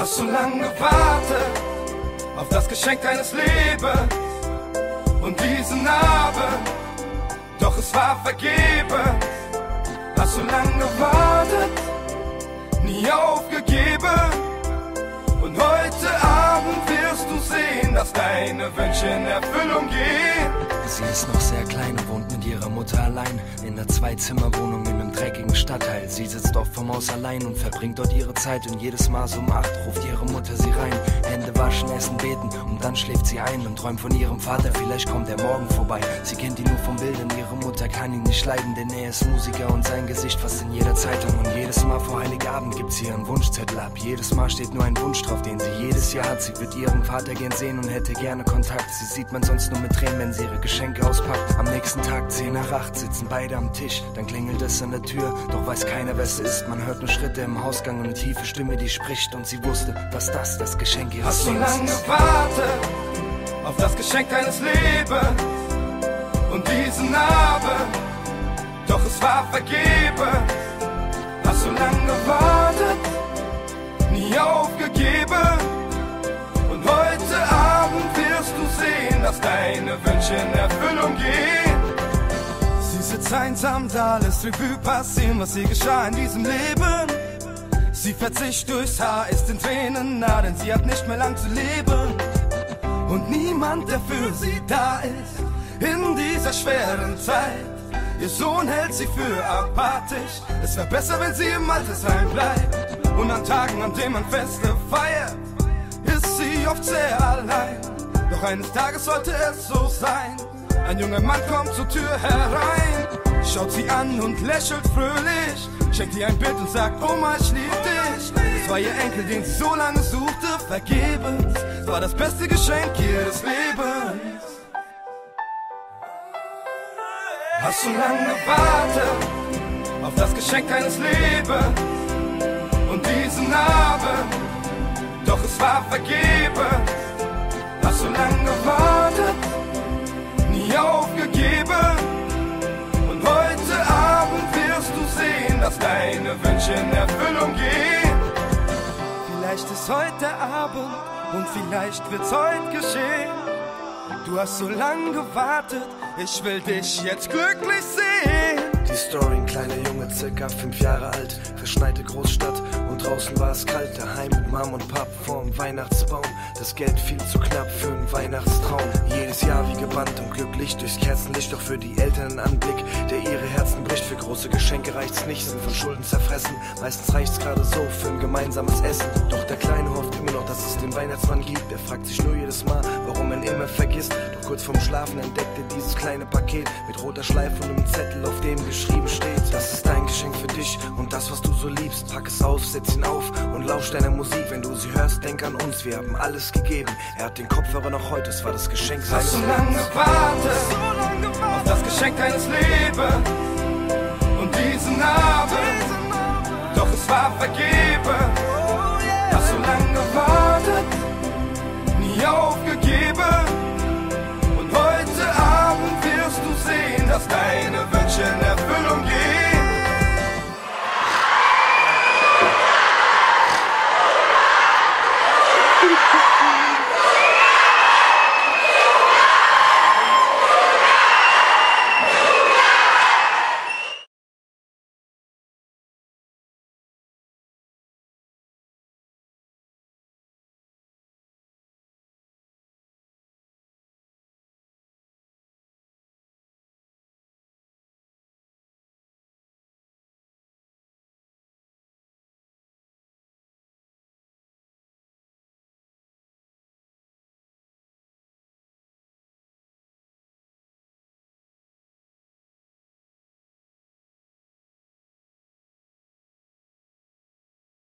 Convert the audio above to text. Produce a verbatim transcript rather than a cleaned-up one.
Hast so lange gewartet auf das Geschenk deines Lebens und diese Narbe, doch es war vergebens. Hast so lange gewartet, nie aufgegeben, und heute Abend wirst du sehen, dass deine Wünsche in Erfüllung gehen. Sie ist noch sehr klein und wohnt mit ihrer Mutter allein in einer Zwei-Zimmer-Wohnung in einem dreckigen Stadtteil. Sie sitzt oft vom Haus allein und verbringt dort ihre Zeit, und jedes Mal so um acht ruft ihre Mutter sie rein. Hände waschen, essen, beten, und dann schläft sie ein und träumt von ihrem Vater, vielleicht kommt er morgen vorbei. Sie kennt ihn nur vom Bildern, ihre Mutter kann ihn nicht leiden, denn er ist Musiker und sein Gesicht fast in jeder Zeitung. Und jedes Mal vor Heiligabend gibt sie ihren Wunschzettel ab. Jedes Mal steht nur ein Wunsch drauf, den sie jedes Jahr hat. Sie wird ihren Vater gern sehen und hätte gerne Kontakt. Sie sieht man sonst nur mit Tränen, wenn sie ihre Geschenke auspackt. Am nächsten Tag, zehn nach acht, sitzen beide am Tisch. Dann klingelt es an der Tür, doch weiß keiner, wer es ist. Man hört nur Schritte im Hausgang und eine tiefe Stimme, die spricht. Und sie wusste, dass das das Geschenk ihres Lebens ist. Hast so lange gewartet auf das Geschenk deines Lebens und diese Narbe, doch es war vergebens. Hast so lange gewartet, nie aufgegeben, und heute Abend wirst du sehen, dass deine Wünsche in Erfüllung gehen. Sie sitzt einsam da, lässt Revue passieren, was ihr geschah in diesem Leben. Sie fährt sich durchs Haar, ist in Tränen nah, denn sie hat nicht mehr lang zu leben. Und niemand, der für sie da ist, in dieser schweren Zeit. Ihr Sohn hält sie für apathisch, es wäre besser, wenn sie im Altersheim bleibt. Und an Tagen, an denen man Feste feiert, ist sie oft sehr allein. Doch eines Tages sollte es so sein. Ein junger Mann kommt zur Tür herein, schaut sie an und lächelt fröhlich, schenkt ihr ein Bild und sagt, Oma, ich lieb dich. Es war ihr Enkel, den sie so lange suchte, vergebens. Es war das beste Geschenk ihres Lebens. Hast so lange gewartet auf das Geschenk deines Lebens und diese Narbe, doch es war vergebens. Hast so lange gewartet, nie aufgegeben, und heute Abend wirst du sehen, dass deine Wünsche in Erfüllung gehen. Vielleicht ist heute der Abend und vielleicht wird's heute geschehen. Du hast so lange gewartet, ich will dich jetzt glücklich sehen. Die Story, ein kleiner Junge, circa fünf Jahre alt, verschneite Großstadt, und draußen war es kalt. Daheim mit Mom und Pap vorm Weihnachtsbaum, das Geld viel zu knapp für einen Weihnachtstraum. Jedes Jahr wie gebannt und glücklich durchs Kerzenlicht, doch für die Eltern ein Anblick, der ihre Herzen bricht. Für große Geschenke reicht's nicht, sind von Schulden zerfressen, meistens reicht's gerade so für ein gemeinsames Essen. Doch der Kleine hofft immer noch, dass es den Weihnachtsmann gibt. Er fragt sich nur jedes Mal, warum er ihn immer vergisst. Doch kurz vorm Schlafen entdeckt er dieses kleine Paket mit roter Schleife und einem Zettel, auf dem geschrieben steht: Das ist dein Geschenk für dich und das, was du so liebst. Pack es auf, setz ihn auf und lausch deiner Musik. Wenn du sie hörst, denk an uns, wir haben alles gegeben. Er hat den Kopfhörer noch heute, es war das Geschenk seines Lebens. Hast so lange gewartet auf das Geschenk deines Lebens und diese Narbe, doch es war vergebens. Hast so lange gewartet, nie aufgegeben,